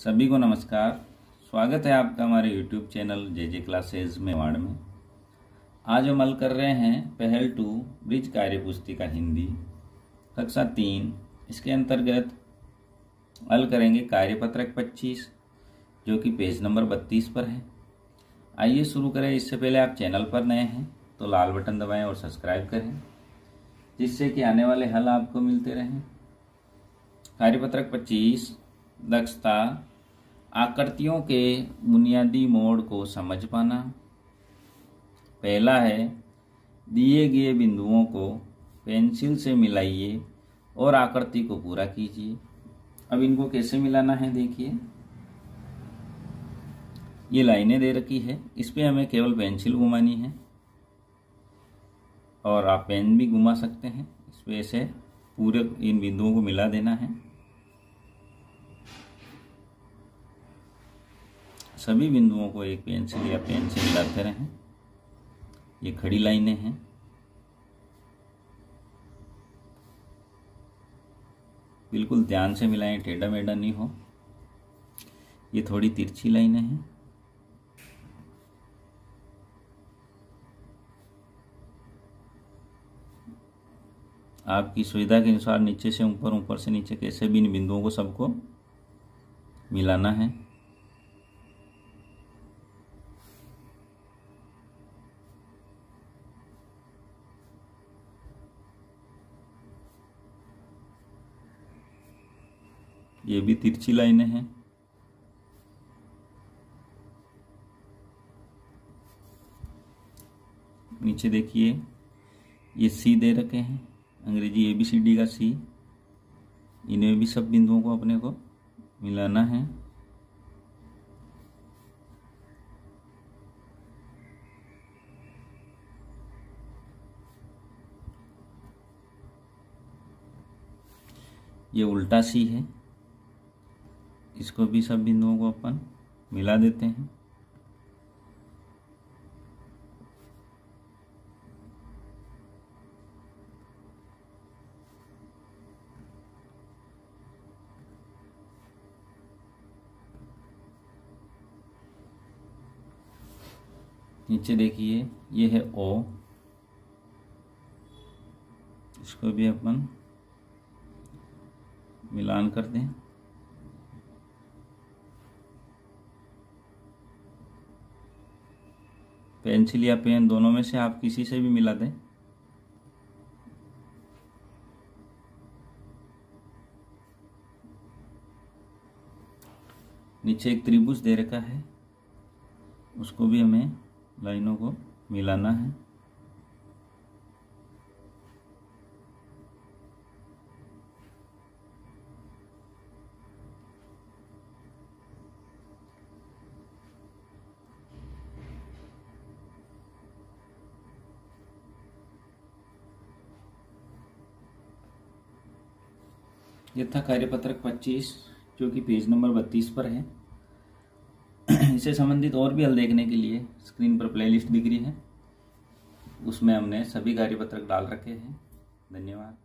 सभी को नमस्कार। स्वागत है आपका हमारे YouTube channel J classes Mewar में। आज हम हल कर रहे हैं पहल 2 ब्रिज कार्य पुस्तिका हिंदी कक्षा 3। इसके अंतर्गत हल करेंगे कार्यपत्रक 25 जो कि पेज नंबर 32 पर है। आइए शुरू करें। इससे पहले आप चैनल पर नए हैं तो लाल बटन दबाएं और सब्सक्राइब करें जिससे कि आने वाले हल आपको मिलते रहें। कार्यपत्रक 25 दक्षता आकृतियों के बुनियादी मोड को समझ पाना। पहला है दिए गए बिंदुओं को पेंसिल से मिलाइए और आकृति को पूरा कीजिए। अब इनको कैसे मिलाना है देखिए। ये लाइनें दे रखी है, इस पे हमें केवल पेंसिल घुमानी है और आप पेन भी घुमा सकते हैं। इस पे से पूरे इन बिंदुओं को मिला देना है। सभी बिंदुओं को एक पेंसिल या पेन से मिलाते रहें। ये खड़ी लाइनें हैं। बिल्कुल ध्यान से मिलाएं, टेढ़ा मेढ़ा नहीं हो। ये थोड़ी तिरछी लाइनें हैं। आपकी सुविधा के अनुसार नीचे से ऊपर, ऊपर से नीचे कैसे भी इन बिंदुओं को सबको मिलाना है। ये भी तिरछी लाइनें हैं। नीचे देखिए ये सी दे रखे हैं, अंग्रेजी ABCD का सी। इन्हें भी सब बिंदुओं को अपने को मिलाना है। ये उल्टा सी है, इसको भी सब बिंदुओं को अपन मिला देते हैं। नीचे देखिए ये है O, इसको भी अपन मिलान कर दें। पेंसिल या पेन दोनों में से आप किसी से भी मिला दें। नीचे एक त्रिभुज दे रखा है, उसको भी हमें लाइनों को मिलाना है। यह था कार्यपत्रक 25 जो कि पेज नंबर 32 पर है। इससे संबंधित और भी हल देखने के लिए स्क्रीन पर प्लेलिस्ट दिख रही है, उसमें हमने सभी कार्यपत्रक डाल रखे हैं। धन्यवाद।